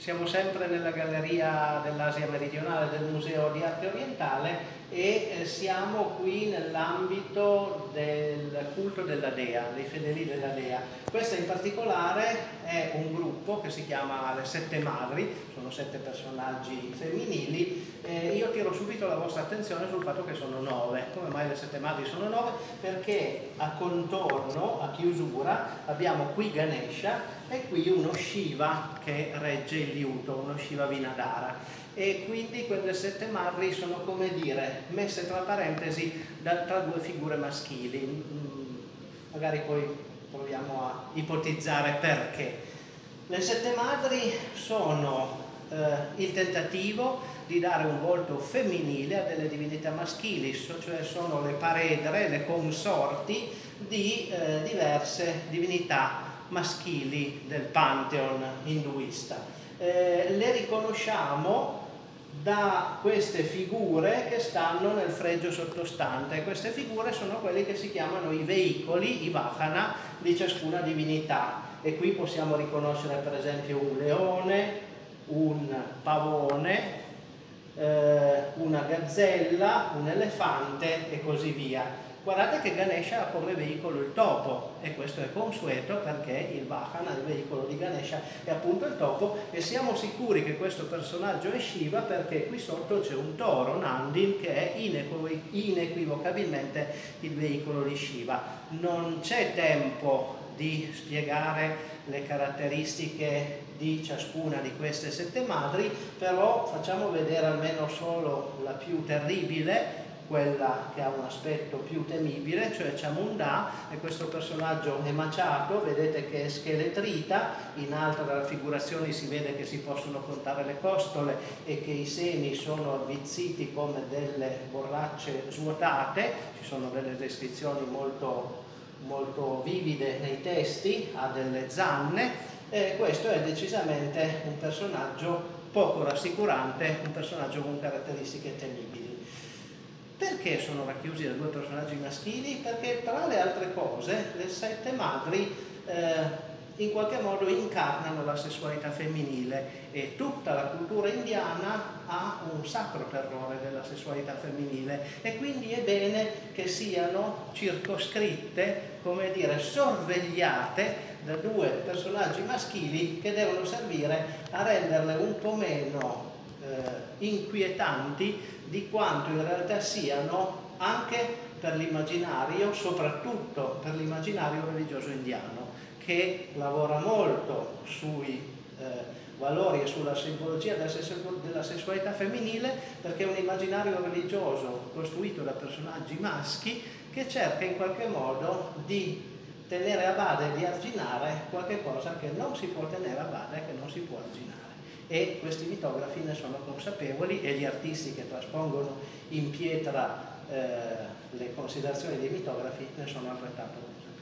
Siamo sempre nella Galleria dell'Asia Meridionale del Museo di Arte Orientale e siamo qui nell'ambito del culto della Dea, dei fedeli della Dea. Questa in particolare è un gruppo che si chiama Le Sette Madri, sono 7 personaggi femminili. Io tiro subito la vostra attenzione sul fatto che sono 9. Come mai le 7 madri sono 9? Perché a contorno, a chiusura, abbiamo qui Ganesha e qui uno Shiva che regge il liuto, uno Shiva Vinadhara. E quindi quelle 7 madri sono, come dire, messe tra parentesi tra due figure maschili. Magari poi proviamo a ipotizzare perché. Le 7 madri sono il tentativo di dare un volto femminile a delle divinità maschili, cioè sono le paredre, le consorti di diverse divinità maschili del pantheon induista. Le riconosciamo da queste figure che stanno nel fregio sottostante. Queste figure sono quelli che si chiamano i veicoli, i vahana, di ciascuna divinità. E qui possiamo riconoscere per esempio un leone, un pavone, una gazzella, un elefante e così via. Guardate che Ganesha ha come veicolo il topo e questo è consueto perché il Vahana, il veicolo di Ganesha, è appunto il topo e siamo sicuri che questo personaggio è Shiva perché qui sotto c'è un toro, Nandin, che è inequivocabilmente il veicolo di Shiva. Non c'è tempo di spiegare le caratteristiche di ciascuna di queste 7 madri, però facciamo vedere almeno solo la più terribile, quella che ha un aspetto più temibile, cioè Chamunda, e questo personaggio è maciato, vedete che è scheletrita, in altre raffigurazioni si vede che si possono contare le costole e che i seni sono avvizziti come delle borracce svuotate, ci sono delle descrizioni molto vivide nei testi, ha delle zanne, e questo è decisamente un personaggio poco rassicurante, un personaggio con caratteristiche temibili. Perché sono racchiusi da 2 personaggi maschili? Perché tra le altre cose le 7 madri in qualche modo incarnano la sessualità femminile e tutta la cultura indiana ha un sacro terrore della sessualità femminile e quindi è bene che siano circoscritte, come dire, sorvegliate da 2 personaggi maschili che devono servire a renderle un po' meno inquietanti di quanto in realtà siano anche per l'immaginario, soprattutto per l'immaginario religioso indiano, che lavora molto sui valori e sulla simbologia della sessualità femminile, perché è un immaginario religioso costruito da personaggi maschi che cerca in qualche modo di tenere a bada e di arginare qualche cosa che non si può tenere a bada e che non si può arginare. E questi mitografi ne sono consapevoli e gli artisti che traspongono in pietra le considerazioni dei mitografi ne sono altrettanto consapevoli.